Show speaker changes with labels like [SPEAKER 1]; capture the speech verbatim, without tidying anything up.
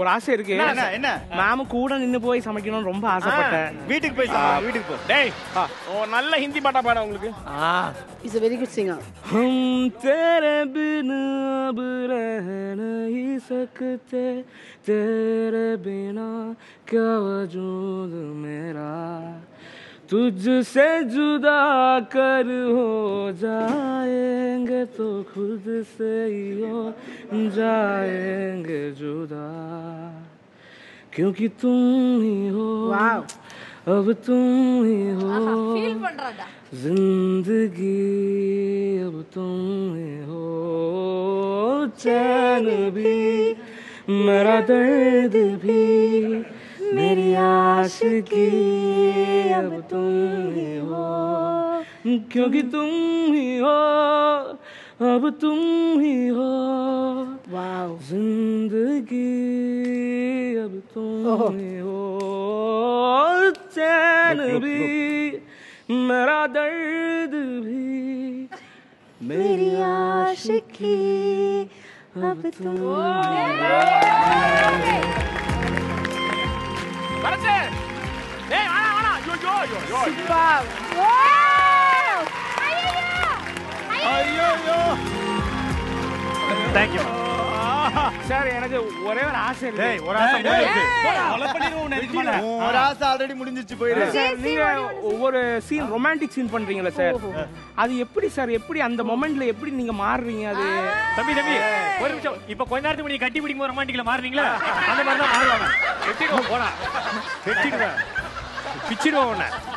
[SPEAKER 1] ஒரு ஆசை இருக்கு.
[SPEAKER 2] என்ன என்ன
[SPEAKER 1] நாம கூட நின்னு போய் சமைக்கணும்னு ரொம்ப ஆசைப்பட்டேன்.
[SPEAKER 2] வீட்டுக்கு போய் வீட்டுக்கு போ.
[SPEAKER 3] டேய் ஓ நல்ல ஹிந்தி பாட்டா பாட உங்களுக்கு.
[SPEAKER 4] He's a very good singer.
[SPEAKER 1] हम तेरे बिन अब रह नहीं सकते, तेरे बिना क्या वजूद मेरा, तुझसे जुदा कर हो जाएंगे तो खुद से ही हो जाएंगे जुदा, क्योंकि तुम ही हो अब तुम ही हो जिंदगी, अब तुम ही हो चैन भी मेरा दर्द भी मेरी आशिकी, अब तुम ही हो क्योंकि तुम ही हो अब तुम ही हो जिंदगी, अब तुम ही हो चैन भी मेरा दर्द भी मेरी आशिकी, अब तुम
[SPEAKER 3] வரச்சே. டேய் வாடா வாடா. யோ யோ யோ யோ.
[SPEAKER 4] Superb.
[SPEAKER 2] ஐயோ ஐயோ. Thank you.
[SPEAKER 1] சார் எனக்கு ஒரே ஒரு ஆசை இருக்கு.
[SPEAKER 2] டேய் ஒரு ஆசை முடிஞ்சிருச்சு. கொலை பண்ணிடுவோம் உன்னை இதுக்கு மேல. ஒரு ஆசை ஆல்ரெடி முடிஞ்சிருச்சு போயிடு.
[SPEAKER 1] சார் நீங்க ஒவ்வொரு சீன் ரொமான்டிக் சீன் பண்றீங்களா சார், அது எப்படி சார், எப்படி அந்த மொமெண்ட்ல எப்படி நீங்க மாறுறீங்க? அது
[SPEAKER 3] தம்பி தம்பி ஒரு நிமிஷம். இப்போ கொஞ்ச நேரத்துக்கு முன்னாடி கட்டி பிடிக்கும் போது ரொமான்டிக்ல மாறுறீங்களா? அந்த மாதிரி தான் மாறுவாங்க. வெட்டிடுவோம் போடா. வெட்டிடுவேன். பிச்சிடுவோம் உன்னை.